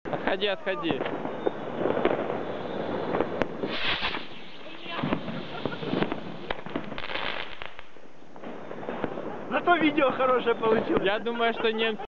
Отходи, отходи. Зато видео хорошее получилось. Я думаю, что немцы